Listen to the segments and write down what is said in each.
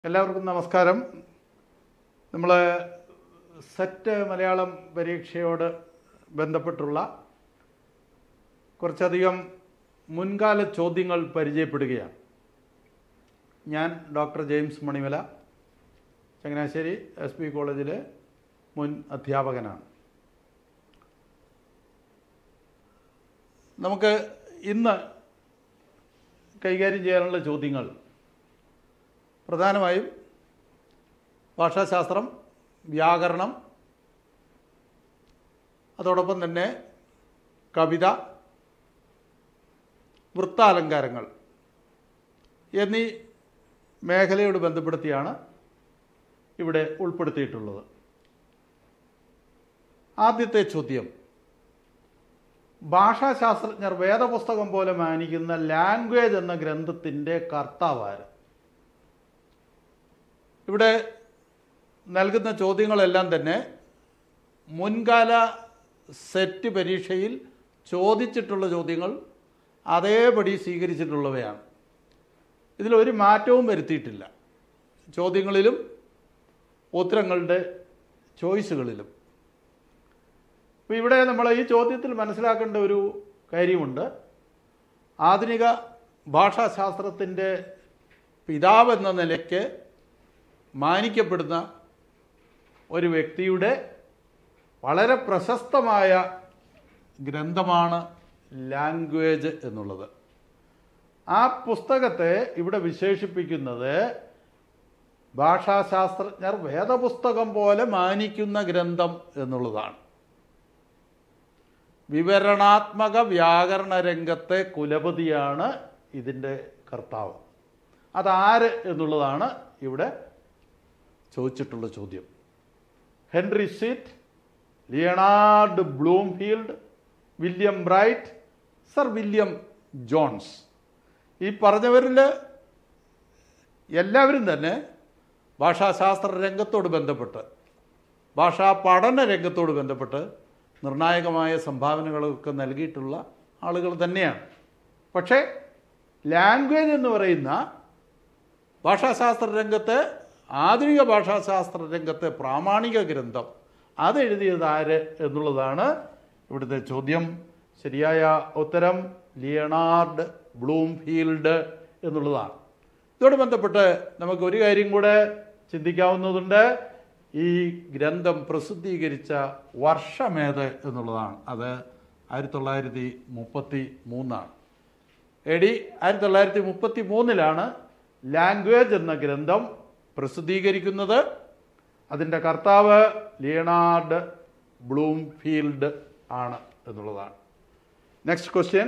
എല്ലാവർക്കും നമസ്കാരം. നമ്മൾ സെറ്റ് മലയാളം പരീക്ഷയോട് ബന്ധപ്പെട്ടുള്ള കുറച്ചധികം മുൻകാല ചോദ്യങ്ങൾ പരിചയപ്പെടുകയാണ്. ഞാൻ doctor James Manimala, Changanassery SP കോളേജിലെ മുൻ അധ്യാപകനാണ്. നമുക്ക് ഇന്ന് കൈകാര്യം ചെയ്യാനുള്ള ചോദ്യങ്ങൾ പ്രധാനമായും ഭാഷാശാസ്ത്രം, വ്യാകരണം, അതോടൊപ്പം തന്നെ കവിത, വൃത്താലങ്കാരങ്ങൾ എന്നീ മേഖലയോട് ബന്ധപ്പെടുത്തിയാണ് ഇവിടെ ഉൾപ്പെടുത്തിയിട്ടുള്ളത്. ആദ്യത്തെ ചോദ്യം: ഭാഷാശാസ്ത്രജ്ഞർ വേദപുസ്തകം പോലെ മാനിക്കുന്ന ലാംഗ്വേജ് എന്ന ഗ്രന്ഥത്തിൻ്റെ കർത്താവാര്? ഇവിടെ നൽകുന്ന ചോദ്യങ്ങളെല്ലാം തന്നെ മുൻകാല സെറ്റ് പരീക്ഷയിൽ ചോദിച്ചിട്ടുള്ള ചോദ്യങ്ങൾ അതേപടി സ്വീകരിച്ചിട്ടുള്ളവയാണ്. ഇതിലൊരു മാറ്റവും വരുത്തിയിട്ടില്ല, ചോദ്യങ്ങളിലും ഉത്തരങ്ങളുടെ ചോയ്സുകളിലും. അപ്പോൾ ഇവിടെ നമ്മൾ ഈ ചോദ്യത്തിൽ മനസ്സിലാക്കേണ്ട ഒരു കാര്യമുണ്ട്. ആധുനിക ഭാഷാശാസ്ത്രത്തിൻ്റെ പിതാവ് എന്ന നിലയ്ക്ക് മാനിക്കപ്പെടുന്ന ഒരു വ്യക്തിയുടെ വളരെ പ്രശസ്തമായ ഗ്രന്ഥമാണ് ലാംഗ്വേജ് എന്നുള്ളത്. ആ പുസ്തകത്തെ ഇവിടെ വിശേഷിപ്പിക്കുന്നത് ഭാഷാശാസ്ത്രജ്ഞർ വേദപുസ്തകം പോലെ മാനിക്കുന്ന ഗ്രന്ഥം എന്നുള്ളതാണ്. വിവരണാത്മക വ്യാകരണ രംഗത്തെ കുലപതിയാണ് ഇതിൻ്റെ കർത്താവ്. അതാര് എന്നുള്ളതാണ് ഇവിടെ ചോദിച്ചിട്ടുള്ള ചോദ്യം. Henry Sweet, Leonard Bloomfield, William Bright, sir William Jones, ഈ പറഞ്ഞവരിൽ എല്ലാവരും തന്നെ ഭാഷാശാസ്ത്ര രംഗത്തോട് ബന്ധപ്പെട്ട്, ഭാഷാ പഠന രംഗത്തോട് ബന്ധപ്പെട്ട് നിർണായകമായ സംഭാവനകളൊക്കെ നൽകിയിട്ടുള്ള ആളുകൾ തന്നെയാണ്. പക്ഷേ ലാംഗ്വേജ് എന്ന് പറയുന്ന ഭാഷാശാസ്ത്ര രംഗത്തെ, ആധുനിക ഭാഷാശാസ്ത്ര രംഗത്തെ പ്രാമാണിക ഗ്രന്ഥം അതെഴുതിയത് ആര് എന്നുള്ളതാണ് ഇവിടുത്തെ ചോദ്യം. ശരിയായ ഉത്തരം ലിയനാർഡ് ബ്ലൂംഫീൽഡ് എന്നുള്ളതാണ്. ഇതോട് ബന്ധപ്പെട്ട് നമുക്ക് ഒരു കാര്യം കൂടെ ചിന്തിക്കാവുന്നതുണ്ട്. ഈ ഗ്രന്ഥം പ്രസിദ്ധീകരിച്ച വർഷമേത് എന്നുള്ളതാണ്. അത് 1933 AD 1933 ലാംഗ്വേജ് എന്ന ഗ്രന്ഥം പ്രസിദ്ധീകരിക്കുന്നത്. അതിൻ്റെ കർത്താവ് ലിയനാർഡ് ബ്ലൂംഫീൽഡ് ആണ് എന്നുള്ളതാണ്. നെക്സ്റ്റ് ക്വസ്റ്റ്യൻ: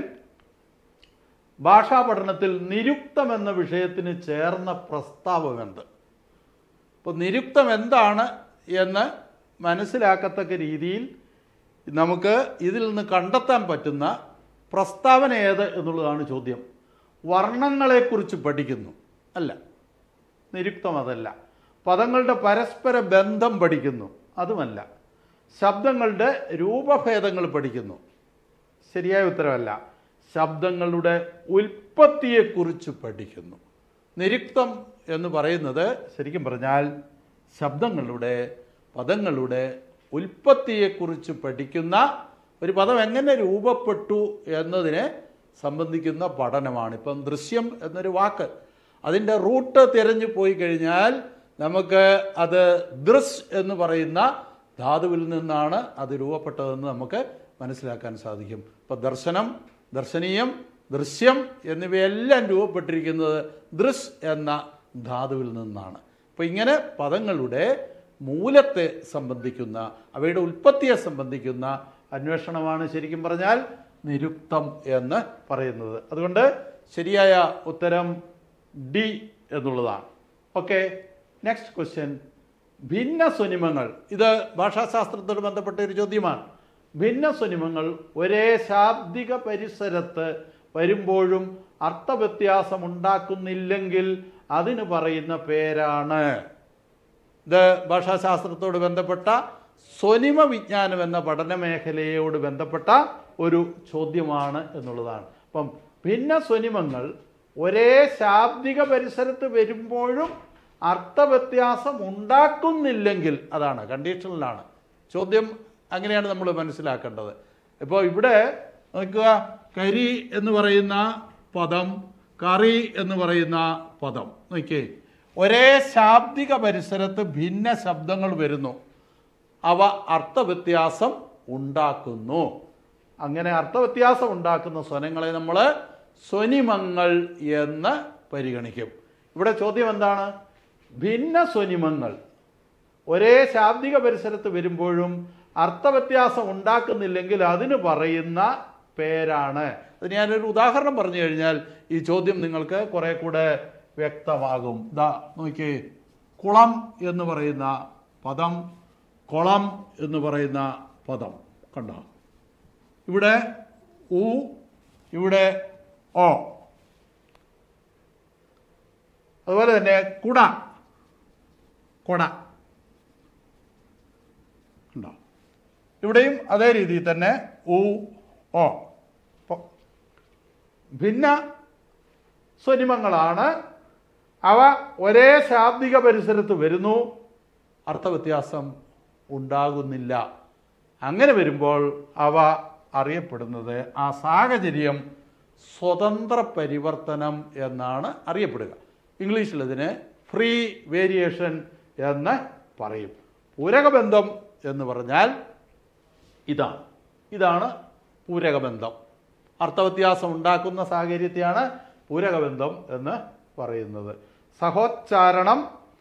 ഭാഷാ പഠനത്തിൽ നിരുക്തം എന്ന വിഷയത്തിന് ചേർന്ന പ്രസ്താവം എന്ത്? അപ്പോൾ നിരുക്തം എന്താണ് എന്ന് മനസ്സിലാക്കത്തക്ക രീതിയിൽ നമുക്ക് ഇതിൽ നിന്ന് കണ്ടെത്താൻ പറ്റുന്ന പ്രസ്താവന ഏത് എന്നുള്ളതാണ് ചോദ്യം. വർണ്ണങ്ങളെക്കുറിച്ച് പഠിക്കുന്നു അല്ല, നിരുക്തം അതല്ല. പദങ്ങളുടെ പരസ്പര ബന്ധം പഠിക്കുന്നു, അതുമല്ല. ശബ്ദങ്ങളുടെ രൂപഭേദങ്ങൾ പഠിക്കുന്നു, ശരിയായ ഉത്തരവല്ല. ശബ്ദങ്ങളുടെ ഉൽപ്പത്തിയെക്കുറിച്ച് പഠിക്കുന്നു. നിരുക്തം എന്ന് പറയുന്നത് ശരിക്കും പറഞ്ഞാൽ ശബ്ദങ്ങളുടെ, പദങ്ങളുടെ ഉൽപ്പത്തിയെക്കുറിച്ച് പഠിക്കുന്ന, ഒരു പദം എങ്ങനെ രൂപപ്പെട്ടു എന്നതിനെ സംബന്ധിക്കുന്ന പഠനമാണ്. ഇപ്പം ദൃശ്യം എന്നൊരു വാക്ക്, അതിൻ്റെ റൂട്ട് തിരഞ്ഞു പോയി കഴിഞ്ഞാൽ നമുക്ക് അത് ദൃശ് എന്ന് പറയുന്ന ധാതുവിൽ നിന്നാണ് അത് രൂപപ്പെട്ടതെന്ന് നമുക്ക് മനസ്സിലാക്കാൻ സാധിക്കും. ഇപ്പം ദർശനം, ദർശനീയം, ദൃശ്യം എന്നിവയെല്ലാം രൂപപ്പെട്ടിരിക്കുന്നത് ദൃശ് എന്ന ധാതുവിൽ നിന്നാണ്. അപ്പോൾ ഇങ്ങനെ പദങ്ങളുടെ മൂലത്തെ സംബന്ധിക്കുന്ന, അവയുടെ ഉൽപ്പത്തിയെ സംബന്ധിക്കുന്ന അന്വേഷണമാണ് ശരിക്കും പറഞ്ഞാൽ നിരുക്തം എന്ന് പറയുന്നത്. അതുകൊണ്ട് ശരിയായ ഉത്തരം ഡി എന്നുള്ളതാണ്. ഓക്കെ, നെക്സ്റ്റ് ക്വസ്റ്റ്യൻ: ഭിന്നസ്വനിമങ്ങൾ. ഇത് ഭാഷാശാസ്ത്രത്തോട് ബന്ധപ്പെട്ട ഒരു ചോദ്യമാണ്. ഭിന്നസ്വനിമങ്ങൾ ഒരേ ശാബ്ദിക പരിസരത്ത് വരുമ്പോഴും അർത്ഥവ്യത്യാസം ഉണ്ടാക്കുന്നില്ലെങ്കിൽ അതിന് പറയുന്ന പേരാണ്. ഇത് ഭാഷാശാസ്ത്രത്തോട് ബന്ധപ്പെട്ട സ്വനിമ വിജ്ഞാനം എന്ന പഠന മേഖലയോട് ബന്ധപ്പെട്ട ഒരു ചോദ്യമാണ് എന്നുള്ളതാണ്. അപ്പം ഭിന്നസ്വനിമങ്ങൾ ഒരേ ശാബ്ദിക പരിസരത്ത് വരുമ്പോഴും അർത്ഥവ്യത്യാസം ഉണ്ടാക്കുന്നില്ലെങ്കിൽ അതാണ് കണ്ടീഷണലാണ്. ചോദ്യം അങ്ങനെയാണ് നമ്മൾ മനസ്സിലാക്കേണ്ടത്. ഇപ്പോൾ ഇവിടെ നോക്കുക, കരി എന്ന് പറയുന്ന പദം, കറി എന്ന് പറയുന്ന പദം നോക്കിയേ, ഒരേ ശാബ്ദിക പരിസരത്ത് ഭിന്ന ശബ്ദങ്ങൾ വരുന്നു, അവ അർത്ഥവ്യത്യാസം ഉണ്ടാക്കുന്നു. അങ്ങനെ അർത്ഥവ്യത്യാസം ഉണ്ടാക്കുന്ന സ്വനങ്ങളെ നമ്മൾ സ്വനിമങ്ങൾ എന്ന് പരിഗണിക്കും. ഇവിടെ ചോദ്യം എന്താണ്? ഭിന്ന സ്വനിമങ്ങൾ ഒരേ ശാബ്ദിക പരിസരത്ത് വരുമ്പോഴും അർത്ഥവ്യത്യാസം ഉണ്ടാക്കുന്നില്ലെങ്കിൽ അതിന് പറയുന്ന പേരാണ്. അത് ഞാനൊരു ഉദാഹരണം പറഞ്ഞു കഴിഞ്ഞാൽ ഈ ചോദ്യം നിങ്ങൾക്ക് കുറെ കൂടെ വ്യക്തമാകും. ദാ നോക്കിയേ, കുളം എന്ന് പറയുന്ന പദം, കുളം എന്ന് പറയുന്ന പദം കണ്ടോ? ഇവിടെ ഉ, ഇവിടെ ഓ. അതുപോലെ തന്നെ കുട, കൊട ഉണ്ടോ? ഇവിടെയും അതേ രീതിയിൽ തന്നെ ഉ, ഓ. ഭിന്ന സ്വനിമങ്ങളാണ്, അവ ഒരേ ശാബ്ദിക പരിസരത്ത് വരുന്നു, അർത്ഥവ്യത്യാസം ഉണ്ടാകുന്നില്ല. അങ്ങനെ വരുമ്പോൾ അവ അറിയപ്പെടുന്നത്, ആ സാഹചര്യം സ്വതന്ത്ര പരിവർത്തനം എന്നാണ് അറിയപ്പെടുക. ഇംഗ്ലീഷിൽ ഇതിന് ഫ്രീ വേരിയേഷൻ എന്ന് പറയും. പൂരകബന്ധം എന്ന് പറഞ്ഞാൽ ഇതാണ് പൂരകബന്ധം. അർത്ഥവ്യത്യാസം ഉണ്ടാക്കുന്ന സാഹചര്യത്തെയാണ് പൂരകബന്ധം എന്ന് പറയുന്നത്. സഹോച്ചാരണം,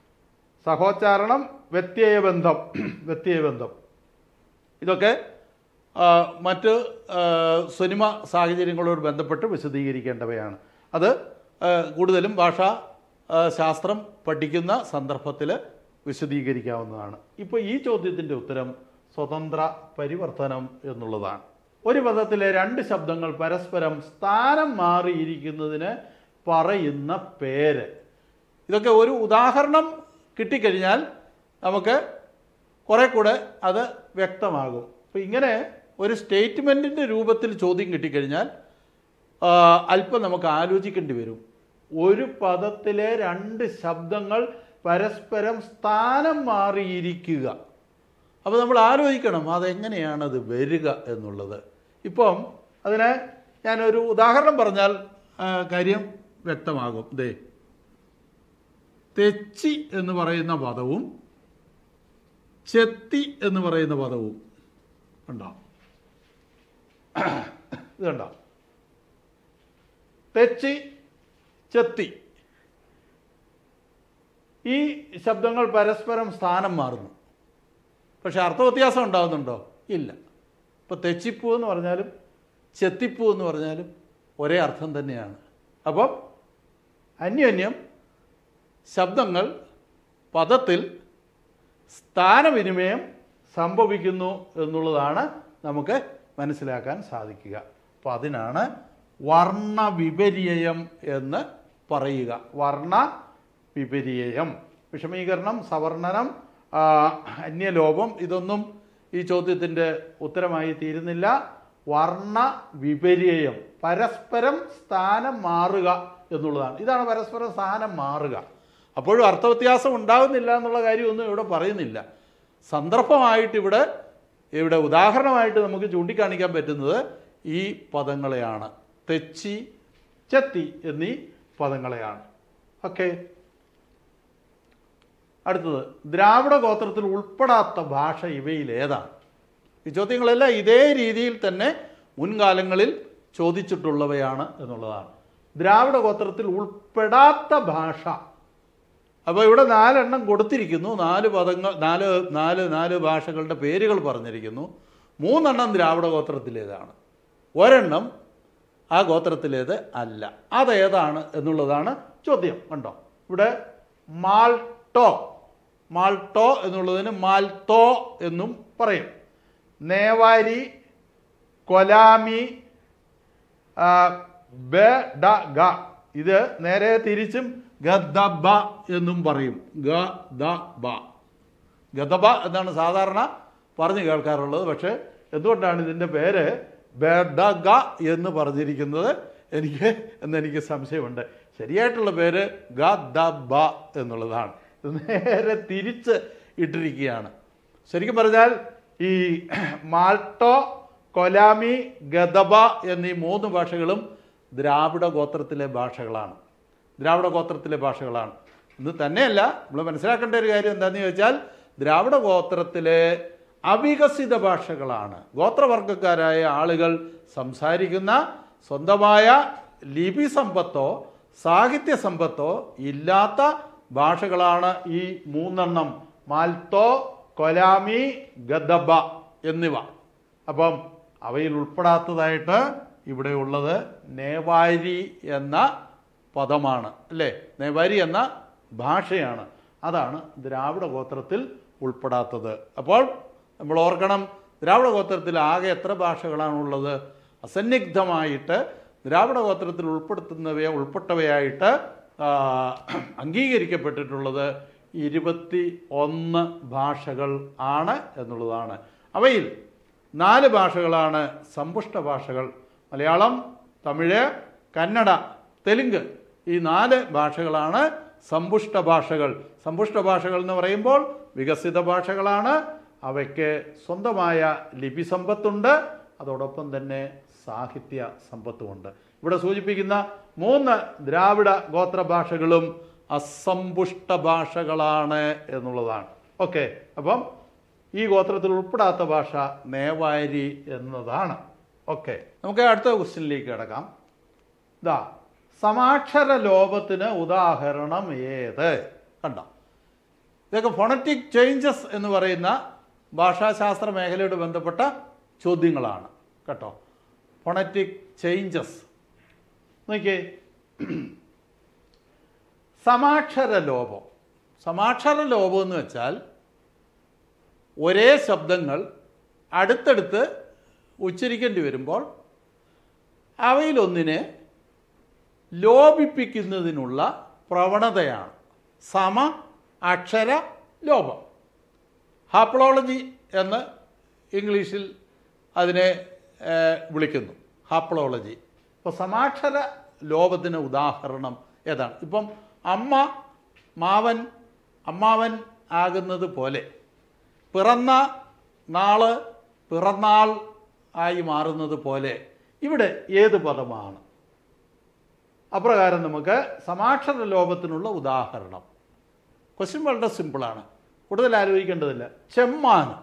വ്യത്യയബന്ധം ഇതൊക്കെ മറ്റ് സ്വനിമ സാഹചര്യങ്ങളോട് ബന്ധപ്പെട്ട് വിശദീകരിക്കേണ്ടവയാണ്. അത് കൂടുതലും ഭാഷാ ശാസ്ത്രം പഠിക്കുന്ന സന്ദർഭത്തിൽ വിശദീകരിക്കാവുന്നതാണ്. ഇപ്പോൾ ഈ ചോദ്യത്തിൻ്റെ ഉത്തരം സ്വതന്ത്ര പരിവർത്തനം എന്നുള്ളതാണ്. ഒരു പദത്തിലെ രണ്ട് ശബ്ദങ്ങൾ പരസ്പരം സ്ഥാനം മാറിയിരിക്കുന്നതിന് പറയുന്ന പേര്. ഇതൊക്കെ ഒരു ഉദാഹരണം കിട്ടിക്കഴിഞ്ഞാൽ നമുക്ക് കുറെ കൂടെ അത് വ്യക്തമാകും. അപ്പോൾ ഇങ്ങനെ ഒരു സ്റ്റേറ്റ്മെൻറ്റിൻ്റെ രൂപത്തിൽ ചോദ്യം കിട്ടിക്കഴിഞ്ഞാൽ അല്പം നമുക്ക് ആലോചിക്കേണ്ടി വരും. ഒരു പദത്തിലെ രണ്ട് ശബ്ദങ്ങൾ പരസ്പരം സ്ഥാനം മാറിയിരിക്കുക. അപ്പോൾ നമ്മൾ ആലോചിക്കണം അതെങ്ങനെയാണത് വരിക എന്നുള്ളത്. ഇപ്പം അതിന് ഞാനൊരു ഉദാഹരണം പറഞ്ഞാൽ കാര്യം വ്യക്തമാകും. തെച്ചി എന്ന് പറയുന്ന പദവും ചെത്തി എന്ന് പറയുന്ന പദവും ഉണ്ടോ? ഇതുണ്ടോ? തെച്ചി, ചെത്തി, ഈ ശബ്ദങ്ങൾ പരസ്പരം സ്ഥാനം മാറുന്നു. പക്ഷെ അർത്ഥവ്യത്യാസം ഉണ്ടാകുന്നുണ്ടോ? ഇല്ല. ഇപ്പോൾ തെച്ചിപ്പൂ എന്ന് പറഞ്ഞാലും ചെത്തിപ്പൂ എന്ന് പറഞ്ഞാലും ഒരേ അർത്ഥം തന്നെയാണ്. അപ്പം അന്യോന്യം ശബ്ദങ്ങൾ പദത്തിൽ സ്ഥാനവിനിമയം സംഭവിക്കുന്നു എന്നുള്ളതാണ് നമുക്ക് മനസ്സിലാക്കാൻ സാധിക്കുക. അപ്പോൾ അതിനാണ് വർണ്ണവിപര്യം എന്ന് പറയുക. വർണ്ണവിപര്യം, വിഷമീകരണം, സവർണനം, അന്യലോപം ഇതൊന്നും ഈ ചോദ്യത്തിൻ്റെ ഉത്തരമായി തീരുന്നില്ല. വർണ്ണവിപര്യം, പരസ്പരം സ്ഥാനം മാറുക എന്നുള്ളതാണ്. ഇതാണ് പരസ്പരം സ്ഥാനം മാറുക. അപ്പോഴും അർത്ഥവ്യത്യാസം ഉണ്ടാകുന്നില്ല എന്നുള്ള കാര്യമൊന്നും ഇവിടെ പറയുന്നില്ല. സന്ദർഭമായിട്ട് ഇവിടെ ഉദാഹരണമായിട്ട് നമുക്ക് ചൂണ്ടിക്കാണിക്കാൻ പറ്റുന്നത് ഈ പദങ്ങളെയാണ്. തെച്ചി, ചെത്തി എന്നീ പദങ്ങളെയാണ്. ഓക്കെ. അടുത്തത്, ദ്രാവിഡ ഗോത്രത്തിൽ ഉൾപ്പെടാത്ത ഭാഷ ഇവയിൽ ഏതാണ്? ഈ ചോദ്യങ്ങളെല്ലാം ഇതേ രീതിയിൽ തന്നെ മുൻകാലങ്ങളിൽ ചോദിച്ചിട്ടുള്ളവയാണ് എന്നുള്ളതാണ്. ദ്രാവിഡ ഗോത്രത്തിൽ ഉൾപ്പെടാത്ത ഭാഷ. അപ്പോൾ ഇവിടെ 4 എണ്ണം കൊടുത്തിരിക്കുന്നു. 4 പദങ്ങൾ, നാല് ഭാഷകളുടെ പേരുകൾ പറഞ്ഞിരിക്കുന്നു. 3 എണ്ണം ദ്രാവിഡ ഗോത്രത്തിലേതാണ്, 1 എണ്ണം ആ ഗോത്രത്തിലേത് അല്ല. അതേതാണ് എന്നുള്ളതാണ് ചോദ്യം. കണ്ടോ, ഇവിടെ മാൾട്ടോ എന്നുള്ളതിന് മാൽത്തോ എന്നും പറയും. നേവാരി, കൊലാമി, ബ ഇത് നേരെ തിരിച്ചും ഗദബ എന്നും പറയും. ഗദബ എന്നാണ് സാധാരണ പറഞ്ഞു കേൾക്കാറുള്ളത്. പക്ഷേ എന്തുകൊണ്ടാണ് ഇതിൻ്റെ പേര് ബഡഗ എന്ന് പറഞ്ഞിരിക്കുന്നത് എന്നെനിക്ക് സംശയമുണ്ട്. ശരിയായിട്ടുള്ള പേര് ഗദബ എന്നുള്ളതാണ്. നേരെ തിരിച്ച് ഇട്ടിരിക്കുകയാണ്. ശരിക്കും പറഞ്ഞാൽ ഈ മാൾട്ടോ, കൊലാമി, ഗദബ എന്നീ 3 ഭാഷകളും ദ്രാവിഡ ഗോത്രത്തിലെ ഭാഷകളാണ്. ഇത് തന്നെയല്ല, നമ്മൾ മനസ്സിലാക്കേണ്ട ഒരു കാര്യം എന്താണെന്ന് ചോദിച്ചാൽ, ദ്രാവിഡ ഗോത്രത്തിലെ അവികസിത ഭാഷകളാണ്. ഗോത്രവർഗക്കാരായ ആളുകൾ സംസാരിക്കുന്ന സ്വന്തമായ ലിപി സമ്പത്തോ സാഹിത്യ സമ്പത്തോ ഇല്ലാത്ത ഭാഷകളാണ് ഈ 3 മാൽട്ടോ, കൊലാമി, ഗദബ എന്നിവ. അപ്പം അവയിൽ ഉൾപ്പെടാത്തതായിട്ട് ഇവിടെ ഉള്ളത് നേവാരി എന്ന പദമാണ്, അല്ലേ? നേവാരി എന്ന ഭാഷയാണ്. അതാണ് ദ്രാവിഡ ഗോത്രത്തിൽ ഉൾപ്പെടാത്തത്. അപ്പോൾ നമ്മൾ ഓർക്കണം, ദ്രാവിഡ ഗോത്രത്തിൽ ആകെ എത്ര ഭാഷകളാണുള്ളത്? അസന്നിഗ്ധമായിട്ട് ദ്രാവിഡ ഗോത്രത്തിൽ ഉൾപ്പെട്ടവയായിട്ട് അംഗീകരിക്കപ്പെട്ടിട്ടുള്ളത് 21 ഭാഷകൾ ആണ് എന്നുള്ളതാണ്. അവയിൽ 4 ഭാഷകളാണ് സമ്പുഷ്ട ഭാഷകൾ. മലയാളം, തമിഴ്, കന്നഡ, തെലുങ്ക് ഈ 4 ഭാഷകളാണ് സമ്പുഷ്ട ഭാഷകൾ. സമ്പുഷ്ട ഭാഷകൾ എന്ന് പറയുമ്പോൾ വികസിത ഭാഷകളാണ്. അവയ്ക്ക് സ്വന്തമായ ലിപി സമ്പത്തുണ്ട്, അതോടൊപ്പം തന്നെ സാഹിത്യ സമ്പത്തുമുണ്ട്. ഇവിടെ സൂചിപ്പിക്കുന്ന 3 ദ്രാവിഡ ഗോത്ര ഭാഷകളും അസമ്പുഷ്ട ഭാഷകളാണ് എന്നുള്ളതാണ്. ഓക്കെ, അപ്പം ഈ ഗോത്രത്തിൽ ഉൾപ്പെടാത്ത ഭാഷ നേവാരി എന്നതാണ്. ഓക്കെ, നമുക്ക് അടുത്ത ക്വസ്റ്റ്യനിലേക്ക് കിടക്കാം. സമാക്ഷര ലോപത്തിന് ഉദാഹരണം ഏത്? കണ്ടോ, ഇതൊക്കെ ഫോണറ്റിക് ചേഞ്ചസ് എന്ന് പറയുന്ന ഭാഷാശാസ്ത്ര മേഖലയോട് ബന്ധപ്പെട്ട ചോദ്യങ്ങളാണ് കേട്ടോ. ഫോണറ്റിക് ചേഞ്ചസ് നോക്കിയേ. സമാക്ഷര ലോപം എന്ന് വെച്ചാൽ ഒരേ ശബ്ദങ്ങൾ അടുത്തടുത്ത് ഉച്ചരിക്കേണ്ടി വരുമ്പോൾ അവയിലൊന്നിനെ ലോപിപ്പിക്കുന്നതിനുള്ള പ്രവണതയാണ് സമ അക്ഷര ലോപം. ഹാപ്ലോളജി എന്ന് ഇംഗ്ലീഷിൽ അതിനെ വിളിക്കുന്നു, ഹാപ്ലോളജി. ഇപ്പോൾ സമാക്ഷര ലോപത്തിന് ഉദാഹരണം ഏതാണ്? ഇപ്പം അമ്മ മാവൻ അമ്മാവൻ ആകുന്നത് പോലെ പിറന്ന നാള് പിറന്നാൾ ആയി മാറുന്നത് പോലെ ഇവിടെ ഏത് പദമാണ്? അപ്രകാരം നമുക്ക് സമാക്ഷര ലോപത്തിനുള്ള ഉദാഹരണം. ക്വസ്റ്റ്യൻ വളരെ സിമ്പിളാണ്, കൂടുതൽ ആലോചിക്കേണ്ടതില്ല. ചെമ്മാനം.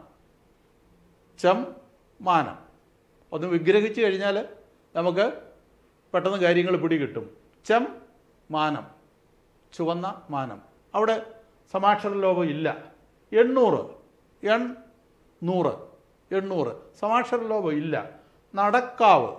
ഒന്ന് വിഗ്രഹിച്ചു കഴിഞ്ഞാൽ നമുക്ക് പെട്ടെന്ന് കാര്യങ്ങൾ പിടികിട്ടും. മാനം, ചുവന്ന മാനം, അവിടെ സമാക്ഷര ലോപം ഇല്ല. 800 സമാക്ഷര ലോപം ഇല്ല. നടക്കാവ്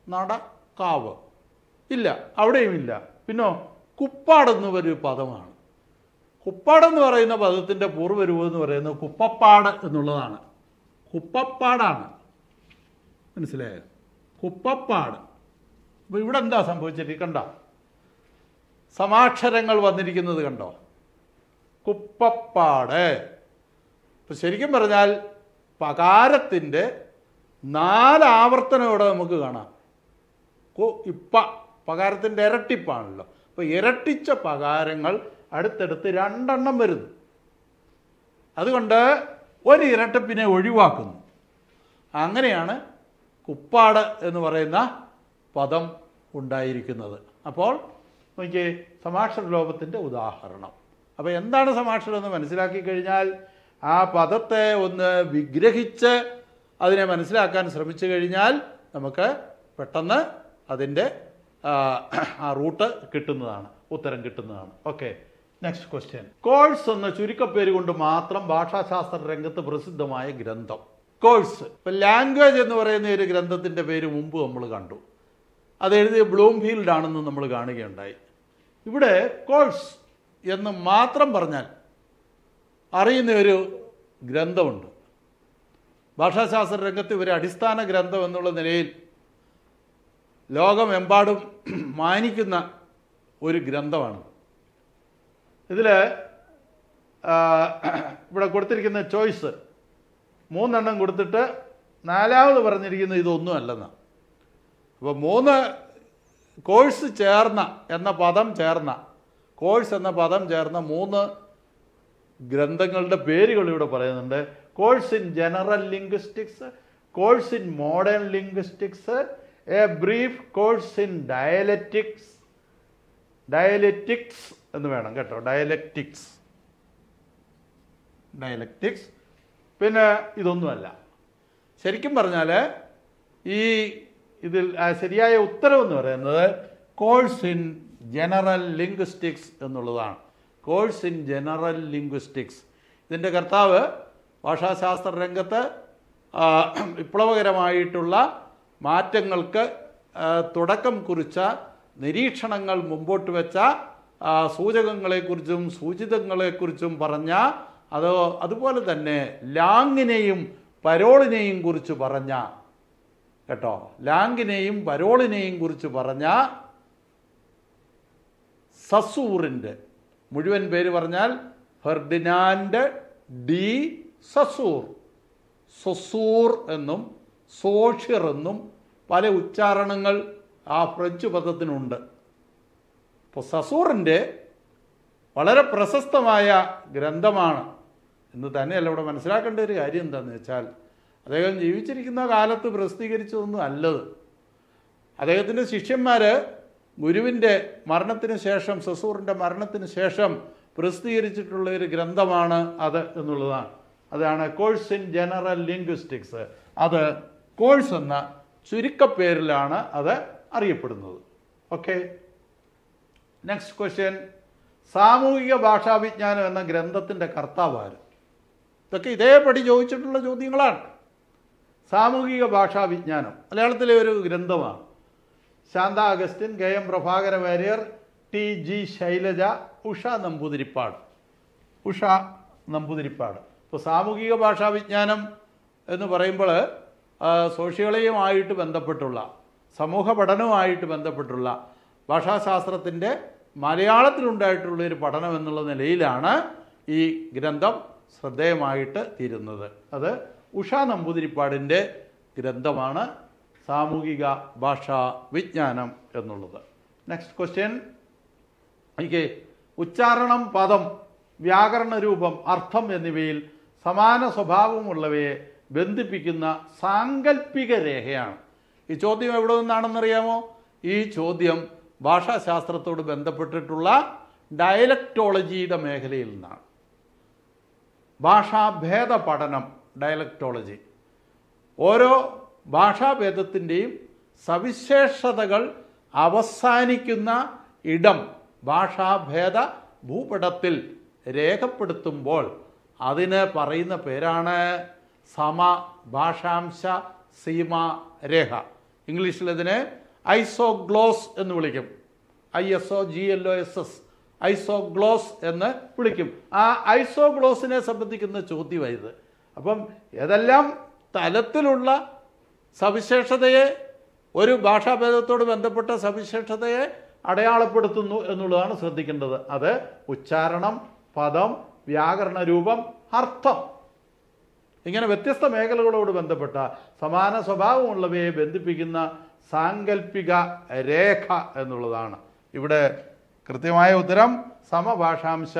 ഇല്ല, അവിടെയും ഇല്ല. പിന്നോ കുപ്പാടെന്ന് ഒരു പദമാണ്. കുപ്പാടെന്ന് പറയുന്ന പദത്തിൻ്റെ പൂർവ്വരൂപം എന്ന് പറയുന്നത് കുപ്പപ്പാട് എന്നുള്ളതാണ്. കുപ്പപ്പാടാണ്, മനസ്സിലായോ? കുപ്പപ്പാട്. അപ്പോൾ ഇവിടെ എന്താ സംഭവിച്ചിട്ട് കണ്ടോ? സമാക്ഷരങ്ങൾ വന്നിരിക്കുന്നത് കണ്ടോ? കുപ്പപ്പാട്. ഇപ്പം ശരിക്കും പറഞ്ഞാൽ പകാരത്തിൻ്റെ 4 ആവർത്തനം ഇവിടെ നമുക്ക് കാണാം. പകാരത്തിൻ്റെ ഇരട്ടിപ്പാണല്ലോ. അപ്പോൾ ഇരട്ടിച്ച പകാരങ്ങൾ അടുത്തടുത്ത് 2 എണ്ണം വരുന്നു. അതുകൊണ്ട് ഒരു ഇരട്ടപ്പിനെ ഒഴിവാക്കുന്നു. അങ്ങനെയാണ് കുപ്പാട് എന്ന് പറയുന്ന പദം ഉണ്ടായിരിക്കുന്നത്. അപ്പോൾ നോക്കിയേ, സമാക്ഷര ലോപത്തിൻ്റെ ഉദാഹരണം. അപ്പോൾ എന്താണ് സമാക്ഷരം എന്ന് മനസ്സിലാക്കി കഴിഞ്ഞാൽ ആ പദത്തെ ഒന്ന് വിഗ്രഹിച്ച് അതിനെ മനസ്സിലാക്കാൻ ശ്രമിച്ചു കഴിഞ്ഞാൽ നമുക്ക് പെട്ടെന്ന് അതിൻ്റെ ആ റൂട്ട് കിട്ടുന്നതാണ്, ഉത്തരം കിട്ടുന്നതാണ്. Okay, next question. കോഴ്സ് എന്ന ചുരുക്കപ്പേര് കൊണ്ട് മാത്രം ഭാഷാശാസ്ത്ര രംഗത്ത് പ്രസിദ്ധമായ ഗ്രന്ഥം. കോഴ്സ്. ഇപ്പം ലാംഗ്വേജ് എന്ന് പറയുന്ന ഒരു ഗ്രന്ഥത്തിൻ്റെ പേര് മുമ്പ് നമ്മൾ കണ്ടു. അത് എഴുതിയ ബ്ലൂംഫീൽഡ് ആണെന്ന് നമ്മൾ കാണുകയുണ്ടായി. ഇവിടെ കോഴ്സ് എന്ന് മാത്രം പറഞ്ഞാൽ അറിയുന്ന ഒരു ഗ്രന്ഥമുണ്ട്. ഭാഷാശാസ്ത്ര രംഗത്ത് ഒരു അടിസ്ഥാന ഗ്രന്ഥം എന്നുള്ള നിലയിൽ ലോകമെമ്പാടും മാനിക്കുന്ന ഒരു ഗ്രന്ഥമാണ്. ഇതിൽ ഇവിടെ കൊടുത്തിരിക്കുന്ന ചോയ്സ് 3 എണ്ണം കൊടുത്തിട്ട് 4ാമത് പറഞ്ഞിരിക്കുന്നത് ഇതൊന്നും അല്ലെന്നാണ്. അപ്പോൾ 3 കോഴ്സ് ചേർന്ന എന്ന പദം ചേർന്ന 3 ഗ്രന്ഥങ്ങളുടെ പേരുകൾ ഇവിടെ പറയുന്നുണ്ട്. Course in general linguistics, course in modern linguistics, a brief course in dialectics എന്ന് വേണം കേട്ടോ, ഡയലക്റ്റിക്സ്. പിന്നെ ഇതൊന്നുമല്ല. ശരിക്കും പറഞ്ഞാൽ ഇതിൽ ശരിയായ ഉത്തരവെന്ന് പറയുന്നത് കോഴ്സ് ഇൻ ജനറൽ ലിംഗ്വിസ്റ്റിക്സ് എന്നുള്ളതാണ്. Course in general linguistics. ഇതിൻ്റെ കർത്താവ് ഭാഷാശാസ്ത്ര രംഗത്ത് വിപ്ലവകരമായിട്ടുള്ള മാറ്റങ്ങൾക്ക് തുടക്കം കുറിച്ച, നിരീക്ഷണങ്ങൾ മുമ്പോട്ട് വെച്ച, സൂചകങ്ങളെക്കുറിച്ചും സൂചിതങ്ങളെക്കുറിച്ചും പറഞ്ഞ, അതുപോലെ തന്നെ ലാങ്ങിനെയും പരോളിനെയും കുറിച്ച് പറഞ്ഞ കേട്ടോ, ലാങ്ങിനെയും പരോളിനെയും കുറിച്ച് പറഞ്ഞ സസൂറിൻ്റെ മുഴുവൻ പേര് പറഞ്ഞാൽ ഫെർഡിനാൻഡ് ഡി സസൂർ. സൊസൂർ എന്നും സോഷ്യർ എന്നും പല ഉച്ചാരണങ്ങൾ ആ ഫ്രഞ്ച് പദത്തിനുണ്ട്. അപ്പോൾ സസൂറിൻ്റെ വളരെ പ്രശസ്തമായ ഗ്രന്ഥമാണ് എന്ന് തന്നെയല്ല ഇവിടെ മനസ്സിലാക്കേണ്ട ഒരു കാര്യം എന്താണെന്ന് വെച്ചാൽ, അദ്ദേഹം ജീവിച്ചിരിക്കുന്ന കാലത്ത് പ്രസിദ്ധീകരിച്ചതൊന്നും അല്ലത്. അദ്ദേഹത്തിൻ്റെ ശിഷ്യന്മാർ ഗുരുവിൻ്റെ മരണത്തിന് ശേഷം, സസൂറിൻ്റെ മരണത്തിന് ശേഷം പ്രസിദ്ധീകരിച്ചിട്ടുള്ള ഒരു ഗ്രന്ഥമാണ് അത് എന്നുള്ളതാണ്. അതാണ് കോഴ്സ് ഇൻ ജനറൽ ലിംഗ്വിസ്റ്റിക്സ്. അത് കോഴ്സ് എന്ന ചുരുക്കപ്പേരിലാണ് അത് അറിയപ്പെടുന്നത്. Okay, next question. സാമൂഹിക ഭാഷാവിജ്ഞാനം എന്ന ഗ്രന്ഥത്തിൻ്റെ കർത്താവാര്? ഇതൊക്കെ ഇതേപടി ചോദിച്ചിട്ടുള്ള ചോദ്യങ്ങളാണ്. സാമൂഹിക ഭാഷാവിജ്ഞാനം മലയാളത്തിലെ ഒരു ഗ്രന്ഥമാണ്. Shantha Augustine, K M Prabhakara Warrier, T G Shailaja, Usha Namboothiripad. ഇപ്പോൾ സാമൂഹിക ഭാഷാവിജ്ഞാനം എന്ന് പറയുമ്പോൾ സോഷ്യോളജിയുമായിട്ട് ബന്ധപ്പെട്ടുള്ള, സമൂഹ പഠനവുമായിട്ട് ബന്ധപ്പെട്ടുള്ള ഭാഷാശാസ്ത്രത്തിൻ്റെ മലയാളത്തിലുണ്ടായിട്ടുള്ളൊരു പഠനം എന്നുള്ള നിലയിലാണ് ഈ ഗ്രന്ഥം ശ്രദ്ധേയമായിട്ട് തീരുന്നത്. അത് ഉഷ നമ്പൂതിരിപ്പാടിൻ്റെ ഗ്രന്ഥമാണ് സാമൂഹിക ഭാഷാ വിജ്ഞാനം എന്നുള്ളത്. Next question. ഉച്ചാരണം, പദം, വ്യാകരണ രൂപം, അർത്ഥം എന്നിവയിൽ സമാന സ്വഭാവമുള്ളവയെ ബന്ധിപ്പിക്കുന്ന സാങ്കല്പിക രേഖയാണ്. ഈ ചോദ്യം എവിടെ നിന്നാണെന്നറിയാമോ? ഈ ചോദ്യം ഭാഷാശാസ്ത്രത്തോട് ബന്ധപ്പെട്ടിട്ടുള്ള ഡയലക്ടോളജിയുടെ മേഖലയിൽ നിന്നാണ്. ഭാഷാഭേദ പഠനം, ഡയലക്ടോളജി. ഓരോ ഭാഷാഭേദത്തിൻ്റെയും സവിശേഷതകൾ അവസാനിക്കുന്ന ഇടം ഭാഷാഭേദ ഭൂപടത്തിൽ രേഖപ്പെടുത്തുമ്പോൾ അതിന് പറയുന്ന പേരാണ് സമഭാഷാംശ സീമാരേഖ. ഇംഗ്ലീഷിൽ ഇതിനെ ഐസോഗ്ലോസ് എന്ന് വിളിക്കും. ISOGLOSS, ഐസോഗ്ലോസ് എന്ന് വിളിക്കും. ആ ഐസോഗ്ലോസിനെ സംബന്ധിക്കുന്ന ചോദ്യമായത്. അപ്പം ഏതെല്ലാം തലത്തിലുള്ള സവിശേഷതയെ, ഒരു ഭാഷാഭേദത്തോട് ബന്ധപ്പെട്ട സവിശേഷതയെ അടയാളപ്പെടുത്തുന്നു എന്നുള്ളതാണ് ശ്രദ്ധിക്കേണ്ടത്. അത് ഉച്ചാരണം, പദം, വ്യാകരണ രൂപം, അർത്ഥം, ഇങ്ങനെ വ്യത്യസ്ത മേഖലകളോട് ബന്ധപ്പെട്ട സമാന സ്വഭാവമുള്ളവയെ ബന്ധിപ്പിക്കുന്ന സാങ്കല്പിക രേഖ എന്നുള്ളതാണ്. ഇവിടെ കൃത്യമായ ഉത്തരം സമഭാഷാംശ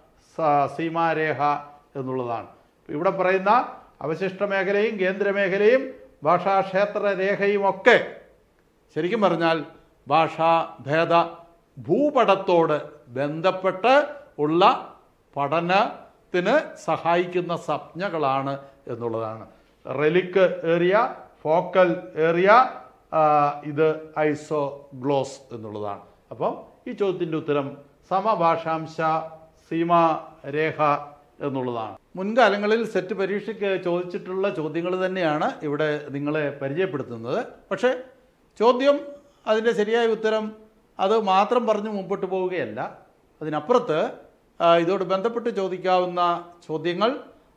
സീമാരേഖ എന്നുള്ളതാണ്. ഇവിടെ പറയുന്ന അവശിഷ്ട മേഖലയും കേന്ദ്രമേഖലയും ഭാഷാക്ഷേത്ര രേഖയും ഒക്കെ ശരിക്കും പറഞ്ഞാൽ ഭാഷാഭേദ ഭൂപടത്തോട് ബന്ധപ്പെട്ട് ഉള്ള പഠനത്തിന് സഹായിക്കുന്ന സംജ്ഞകളാണ് എന്നുള്ളതാണ്. റെലിക് ഏരിയ, ഫോക്കൽ ഏരിയ, ഇത് ഐസോഗ്ലോസ് എന്നുള്ളതാണ്. അപ്പം ഈ ചോദ്യത്തിൻ്റെ ഉത്തരം സമഭാഷാംശ സീമാരേഖ എന്നുള്ളതാണ്. മുൻകാലങ്ങളിൽ സെറ്റ് പരീക്ഷയ്ക്ക് ചോദിച്ചിട്ടുള്ള ചോദ്യങ്ങൾ തന്നെയാണ് ഇവിടെ നിങ്ങളെ പരിചയപ്പെടുത്തുന്നത്. പക്ഷേ ചോദ്യം, അതിൻ്റെ ശരിയായ ഉത്തരം അത് മാത്രം പറഞ്ഞ് മുമ്പോട്ട് പോവുകയല്ല. അതിനപ്പുറത്ത് ഇതോട് ബന്ധപ്പെട്ട് ചോദിക്കാവുന്ന ചോദ്യങ്ങൾ,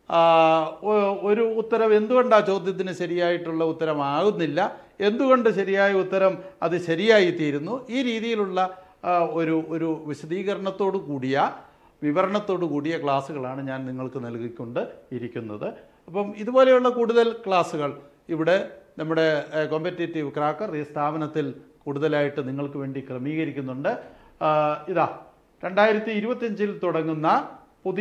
ഒരു ഉത്തരം എന്തുകൊണ്ടാണ് ചോദ്യത്തിന് ശരിയായിട്ടുള്ള ഉത്തരമാകുന്നില്ല, എന്തുകൊണ്ട് ശരിയായ ഉത്തരം അത് ശരിയായി തീരുന്നു, ഈ രീതിയിലുള്ള ഒരു വിശദീകരണത്തോടു കൂടിയ, വിവരണത്തോടു കൂടിയ ക്ലാസ്സുകളാണ് ഞാൻ നിങ്ങൾക്ക് നൽകിക്കൊണ്ട് ഇരിക്കുന്നത്. അപ്പം ഇതുപോലെയുള്ള കൂടുതൽ ക്ലാസ്സുകൾ ഇവിടെ നമ്മുടെ കോമ്പറ്റേറ്റീവ് ക്രാക്കർ ഈ സ്ഥാപനത്തിൽ കൂടുതലായിട്ട് നിങ്ങൾക്ക് വേണ്ടി ക്രമീകരിക്കുന്നുണ്ട്. ഇതാ 2025 തുടങ്ങുന്ന പുതിയ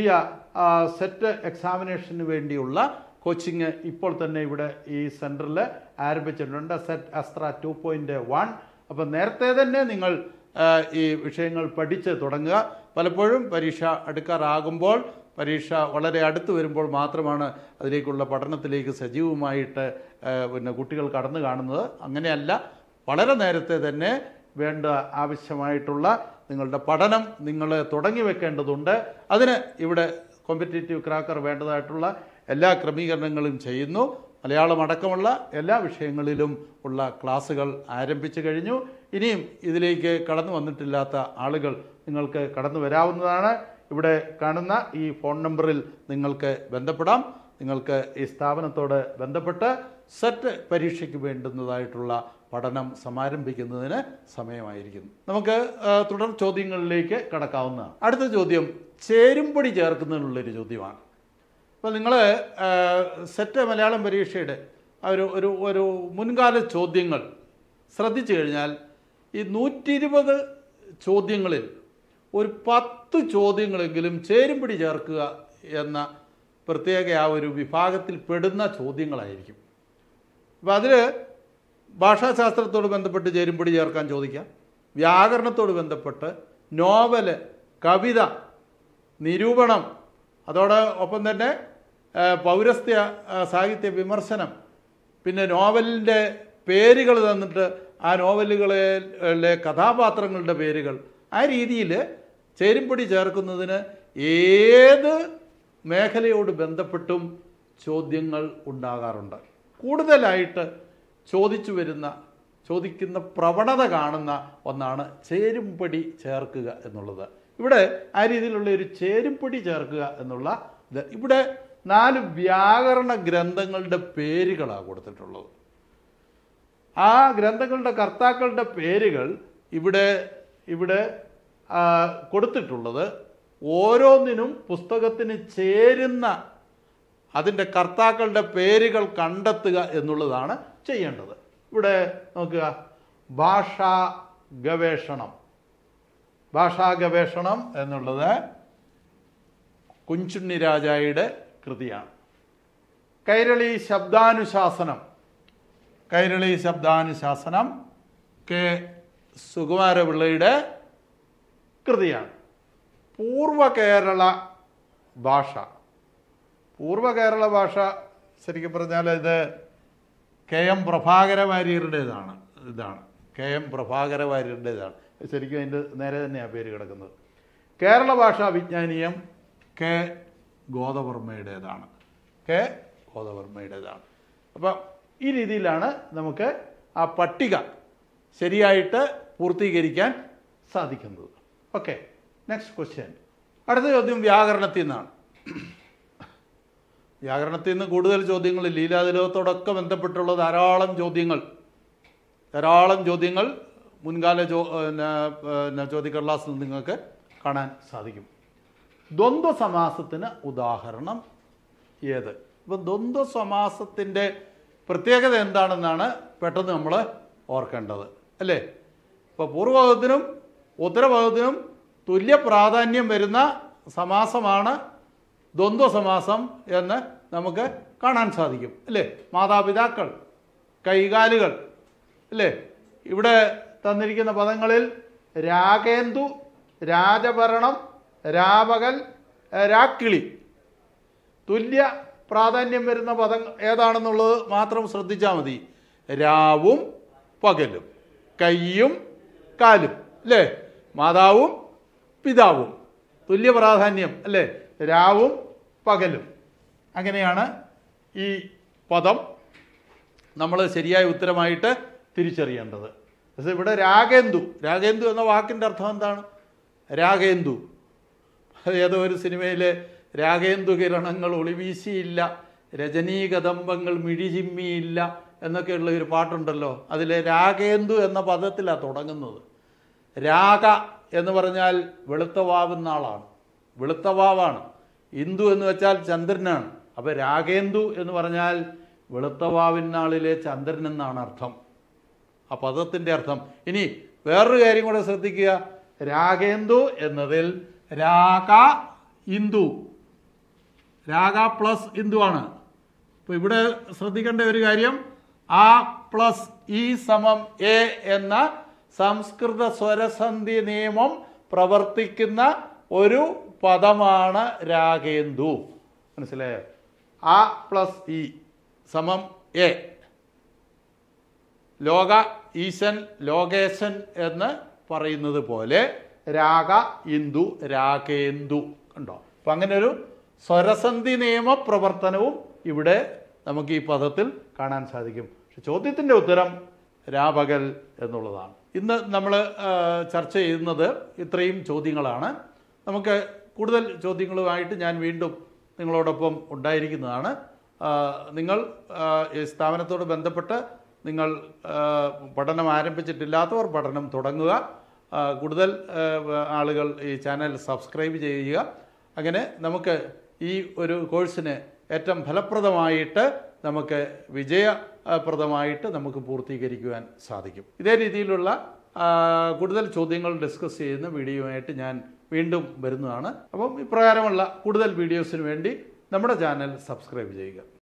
സെറ്റ് എക്സാമിനേഷന് വേണ്ടിയുള്ള കോച്ചിങ് ഇപ്പോൾ തന്നെ ഇവിടെ ഈ സെൻറ്ററിൽ ആരംഭിച്ചിട്ടുണ്ട്. സെറ്റ് അസ്ത്ര 2.1. അപ്പം നേരത്തെ തന്നെ നിങ്ങൾ ഈ വിഷയങ്ങൾ പഠിച്ച് തുടങ്ങുക. പലപ്പോഴും പരീക്ഷ അടുക്കാറാകുമ്പോൾ, പരീക്ഷ വളരെ അടുത്ത് വരുമ്പോൾ മാത്രമാണ് അതിലേക്കുള്ള പഠനത്തിലേക്ക് സജീവമായിട്ട് കുട്ടികൾ കടന്നു കാണുന്നത്. അങ്ങനെയല്ല, വളരെ നേരത്തെ തന്നെ വേണ്ട ആവശ്യമായിട്ടുള്ള നിങ്ങളുടെ പഠനം നിങ്ങൾ തുടങ്ങി വെക്കേണ്ടതുണ്ട്. അതിന് ഇവിടെ കോമ്പറ്റേറ്റീവ് ക്രാക്കർ വേണ്ടതായിട്ടുള്ള എല്ലാ ക്രമീകരണങ്ങളും ചെയ്യുന്നു. മലയാളം അടക്കമുള്ള എല്ലാ വിഷയങ്ങളിലും ഉള്ള ക്ലാസ്സുകൾ ആരംഭിച്ചു കഴിഞ്ഞു. ഇനിയും ഇതിലേക്ക് കടന്നു വന്നിട്ടില്ലാത്ത ആളുകൾ നിങ്ങൾക്ക് കടന്നു വരാവുന്നതാണ്. ഇവിടെ കാണുന്ന ഈ ഫോൺ നമ്പറിൽ നിങ്ങൾക്ക് ബന്ധപ്പെടാം. നിങ്ങൾക്ക് ഈ സ്ഥാപനത്തോട് ബന്ധപ്പെട്ട് സെറ്റ് പരീക്ഷയ്ക്ക് വേണ്ടുന്നതായിട്ടുള്ള പഠനം സമാരംഭിക്കുന്നതിന് സമയമായിരിക്കുന്നു. നമുക്ക് തുടർ ചോദ്യങ്ങളിലേക്ക് കടക്കാവുന്നതാണ്. അടുത്ത ചോദ്യം ചേരുംപടി ചേർക്കുന്നതിനുള്ളൊരു ചോദ്യമാണ്. അപ്പോൾ നിങ്ങൾ സെറ്റ് മലയാളം പരീക്ഷയുടെ ഒരു മുൻകാല ചോദ്യങ്ങൾ ശ്രദ്ധിച്ചു കഴിഞ്ഞാൽ ഈ 120 ചോദ്യങ്ങളിൽ ഒരു 10 ചോദ്യങ്ങളെങ്കിലും ചേരുംപടി ചേർക്കുക എന്ന പ്രത്യേക ആ ഒരു വിഭാഗത്തിൽ പെടുന്ന ചോദ്യങ്ങളായിരിക്കും. അപ്പോൾ അതിൽ ഭാഷാശാസ്ത്രത്തോട് ബന്ധപ്പെട്ട് ചേരുംപടി ചേർക്കാൻ ചോദിക്കാം, വ്യാകരണത്തോട് ബന്ധപ്പെട്ട് നോവല്, കവിത, നിരൂപണം, അതോടൊപ്പം തന്നെ പൗരസ്ത്യ സാഹിത്യ വിമർശനം, പിന്നെ നോവലിൻ്റെ പേരുകൾ തന്നിട്ട് ആ നോവലുകളിലെ കഥാപാത്രങ്ങളുടെ പേരുകൾ, ആ രീതിയിൽ ചേരുംപടി ചേർക്കുന്നതിന് ഏത് മേഖലയോട് ബന്ധപ്പെട്ടും ചോദ്യങ്ങൾ ഉണ്ടാകാറുണ്ട്. കൂടുതലായിട്ട് ചോദിക്കുന്ന പ്രവണത കാണുന്ന ഒന്നാണ് ചേരുംപടി ചേർക്കുക എന്നുള്ളത്. ഇവിടെ ആ രീതിയിലുള്ള ഒരു ചേരുംപടി ചേർക്കുക എന്നുള്ള ഇവിടെ 4 വ്യാകരണ ഗ്രന്ഥങ്ങളുടെ പേരുകളാണ് കൊടുത്തിട്ടുള്ളത്. ആ ഗ്രന്ഥങ്ങളുടെ കർത്താക്കളുടെ പേരുകൾ ഇവിടെ കൊടുത്തിട്ടുള്ളത് ഓരോന്നിനും പുസ്തകത്തിന് ചേരുന്ന അതിൻ്റെ കർത്താക്കളുടെ പേരുകൾ കണ്ടെത്തുക എന്നുള്ളതാണ് ചെയ്യേണ്ടത്. ഇവിടെ നോക്കുക, ഭാഷാ ഗവേഷണം എന്നുള്ളത് കുഞ്ചുണ്ണി രാജായുടെ കൃതിയാണ്. കൈരളി ശബ്ദാനുശാസനം കെ സുകുമാരപിള്ളയുടെ കൃതിയാണ്. പൂർവ്വകേരള ഭാഷ ശരിക്കും പറഞ്ഞാൽ ഇത് KM പ്രഭാകര വാര്യരുടേതാണ്. KM പ്രഭാകര വാര്യരുടേതാണ്. ശരിക്കും അതിൻ്റെ നേരെ തന്നെയാണ് പേര് കിടക്കുന്നത്. കേരള ഭാഷാ വിജ്ഞാനീയം കെ ഗോദവർമ്മയുടേതാണ്. അപ്പം ഈ രീതിയിലാണ് നമുക്ക് ആ പട്ടിക ശരിയായിട്ട് പൂർത്തീകരിക്കാൻ സാധിക്കുന്നത്. Okay, next question. അടുത്ത ചോദ്യം വ്യാകരണത്തിൽ നിന്നാണ്. വ്യാകരണത്തിൽ നിന്ന് കൂടുതൽ ചോദ്യങ്ങൾ ലീലാതിലകത്തോടൊക്കെ ബന്ധപ്പെട്ടുള്ള ധാരാളം ചോദ്യങ്ങൾ മുൻകാല ചോദ്യക്കടലാസിൽ നിങ്ങൾക്ക് കാണാൻ സാധിക്കും. ദ്വന്ദ്വ സമാസത്തിന് ഉദാഹരണം ഏത്? ഇപ്പം ദ്വന്ദ്വ സമാസത്തിൻ്റെ പ്രത്യേകത എന്താണെന്നാണ് പെട്ടെന്ന് നമ്മൾ ഓർക്കേണ്ടത്, അല്ലേ? ഇപ്പോൾ പൂർവ്വപദത്തിനും ഉത്തരപദത്തിനും തുല്യ പ്രാധാന്യം വരുന്ന സമാസമാണ് ദ്വന്ദ്വ സമാസം എന്ന് നമുക്ക് കാണാൻ സാധിക്കും, അല്ലേ? മാതാപിതാക്കൾ, കൈകാലുകൾ, അല്ലേ? ഇവിടെ തന്നിരിക്കുന്ന പദങ്ങളിൽ രാഗേന്ദു, രാജഭരണം, രാപകൽ, രാക്കിളി തുല്യ പ്രാധാന്യം വരുന്ന പദം ഏതാണെന്നുള്ളത് മാത്രം ശ്രദ്ധിച്ചാൽ മതി. രാവും പകലും, കൈയും കാലും, അല്ലേ? മാതാവും പിതാവും തുല്യ പ്രാധാന്യം, അല്ലേ? രാവും പകലും. അങ്ങനെയാണ് ഈ പദം നമ്മൾ ശരിയായ ഉത്തരമായിട്ട് തിരിച്ചറിയേണ്ടത്. പക്ഷേ ഇവിടെ രാഗേന്ദു എന്ന വാക്കിൻ്റെ അർത്ഥം എന്താണ്? രാഗേന്ദു ഏതോ ഒരു സിനിമയിലെ രാഗേന്ദു കിരണങ്ങൾ ഒളിവീശിയില്ല, രജനീകദംബങ്ങൾ മിഴിചിമ്മിയില്ല എന്നൊക്കെയുള്ള ഒരു പാട്ടുണ്ടല്ലോ. അതിലെ രാഗേന്ദു എന്ന പദത്തിലാണ് തുടങ്ങുന്നത്. രാഗ എന്ന് പറഞ്ഞാൽ വെളുത്ത വാവുന്ന ആളാണ്, വെളുത്ത വാവാണ്. ഇന്ദു എന്ന് വെച്ചാൽ ചന്ദ്രനാണ്. അപ്പോൾ രാഗേന്ദു എന്ന് പറഞ്ഞാൽ വെളുത്ത വാവിനാളിലെ ചന്ദ്രൻ എന്നാണ് അർത്ഥം, ആ പദത്തിൻ്റെ അർത്ഥം. ഇനി വേറൊരു കാര്യം കൂടെ ശ്രദ്ധിക്കുക. രാഗേന്ദു എന്നതിൽ രാഗ ഇന്ദു രാഗ പ്ലസ് ഇന്ദുവാണ്. അപ്പോൾ ഇവിടെ ശ്രദ്ധിക്കേണ്ട ഒരു കാര്യം, ആ പ്ലസ് ഇ സമം എ എന്ന സംസ്കൃത സ്വരസന്ധി നിയമം പ്രവർത്തിക്കുന്ന ഒരു പദമാണ് രാഗേന്ദു. മനസ്സിലായോ? ആ പ്ലസ് ഇ സമം എ, ലോക ഈശൻ ലോകേശൻ എന്ന് പറയുന്നത് പോലെ രാഗ ഇന്ദു രാഗേന്ദു. കണ്ടോ? അപ്പം അങ്ങനെ ഒരു സ്വരസന്ധി നിയമ പ്രവർത്തനവും ഇവിടെ നമുക്ക് ഈ പദത്തിൽ കാണാൻ സാധിക്കും. പക്ഷെ ചോദ്യത്തിൻ്റെ ഉത്തരം രാപകൽ എന്നുള്ളതാണ്. ഇന്ന് നമ്മൾ ചർച്ച ചെയ്യുന്നത് ഇത്രയും ചോദ്യങ്ങളാണ്. നമുക്ക് കൂടുതൽ ചോദ്യങ്ങളുമായിട്ട് ഞാൻ വീണ്ടും നിങ്ങളോടൊപ്പം ഉണ്ടായിരിക്കുന്നതാണ്. നിങ്ങൾ ഈ സ്ഥാപനത്തോട് ബന്ധപ്പെട്ട് നിങ്ങൾ പഠനം ആരംഭിച്ചിട്ടില്ലാത്തവർ പഠനം തുടങ്ങുക. കൂടുതൽ ആളുകൾ ഈ ചാനൽ സബ്സ്ക്രൈബ് ചെയ്യുക. അങ്ങനെ നമുക്ക് ഈ ഒരു കോഴ്സിന് ഏറ്റവും ഫലപ്രദമായിട്ട് നമുക്ക് വിജയപ്രദമായിട്ട് നമുക്ക് പൂർത്തീകരിക്കുവാൻ സാധിക്കും. ഇതേ രീതിയിലുള്ള കൂടുതൽ ചോദ്യങ്ങൾ ഡിസ്കസ് ചെയ്യുന്ന വീഡിയോയുമായിട്ട് ഞാൻ വീണ്ടും വരുന്നതാണ്. അപ്പം ഇപ്രകാരമുള്ള കൂടുതൽ വീഡിയോസിന് വേണ്ടി നമ്മുടെ ചാനൽ സബ്സ്ക്രൈബ് ചെയ്യുക.